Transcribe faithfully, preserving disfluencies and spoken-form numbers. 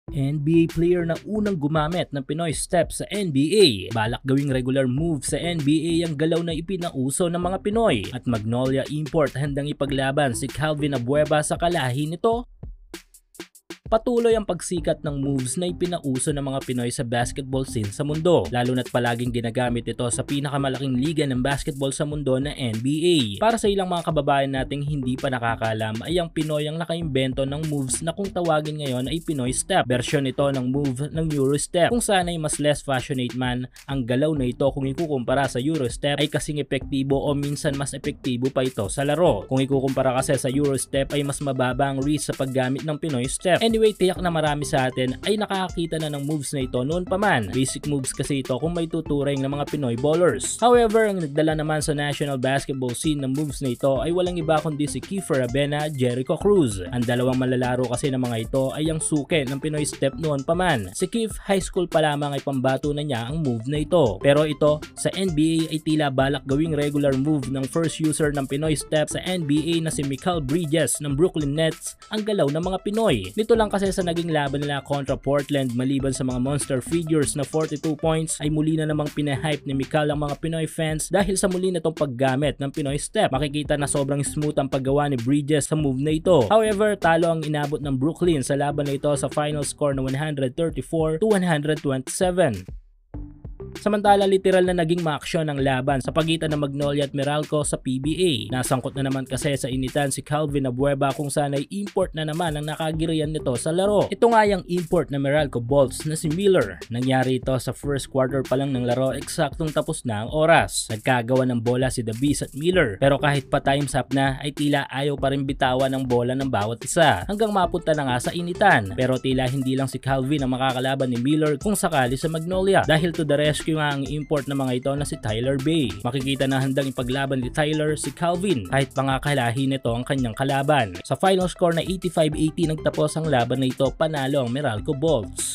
N B A player na unang gumamit ng Pinoy step sa N B A. Balak gawing regular move sa N B A ang galaw na ipinauso ng mga Pinoy. At Magnolia Import handang ipaglaban si Calvin Abueva sa kalahi nito. Patuloy ang pagsikat ng moves na ipinauso ng mga Pinoy sa basketball scene sa mundo, lalo na't palaging ginagamit ito sa pinakamalaking liga ng basketball sa mundo na N B A. Para sa ilang mga kababayan nating hindi pa nakakaalam ay ang Pinoy ang nakaimbento ng moves na kung tawagin ngayon ay Pinoy Step. Version ito ng move ng Eurostep, kung saan ay mas less fashionate man ang galaw na ito kung ikukumpara sa Eurostep ay kasing epektibo o minsan mas epektibo pa ito sa laro. Kung ikukumpara kasi sa Eurostep ay mas mababa ang risk sa paggamit ng Pinoy Step. Anyway, tiyak na marami sa atin ay nakakakita na ng moves na ito noon pa man. Basic moves kasi ito kung may tuturing ng mga Pinoy ballers. However, ang nagdala naman sa national basketball scene ng moves na ito ay walang iba kundi si Kiefer Abena at Jericho Cruz. Ang dalawang malalaro kasi ng mga ito ay ang suke ng Pinoy Step noon pa man. Si Kief, high school pa lamang ay pambato na niya ang move na ito. Pero ito, sa N B A ay tila balak gawing regular move ng first user ng Pinoy Step sa N B A na si Mikal Bridges ng Brooklyn Nets ang galaw ng mga Pinoy. Nito lang kasi sa naging laban nila kontra Portland maliban sa mga monster figures na forty-two points ay muli na namang pinahype ni Mikal ang mga Pinoy fans dahil sa muli na itong paggamit ng Pinoy Step. Makikita na sobrang smooth ang paggawa ni Bridges sa move na ito. However, talo ang inabot ng Brooklyn sa laban na ito sa final score na one thirty-four to one twenty-seven. Samantala, literal na naging maaksyon ang laban sa pagitan ng Magnolia at Meralco sa P B A. Nasangkot na naman kasi sa initan si Calvin Abueva kung saan ay import na naman ang nakagirian nito sa laro. Ito nga yung import na Meralco Bolts na si Miller. Nangyari ito sa first quarter pa lang ng laro, eksaktong tapos na ang oras. Nagkagawa ng bola si The Beast at Miller, pero kahit pa time's up na ay tila ayaw pa rin bitawan ng bola ng bawat isa hanggang mapunta na nga sa initan. Pero tila hindi lang si Calvin ang makakalaban ni Miller kung sakali sa Magnolia dahil to the rescue nga ang import ng mga ito na si Tyler Bay. Makikita na handang ipaglaban ni Tyler si Calvin kahit pa nga kalahi nito ang kanyang kalaban. Sa final score na eighty-five eighty nagtapos ang laban na ito, panalo ang Meralco Bolts.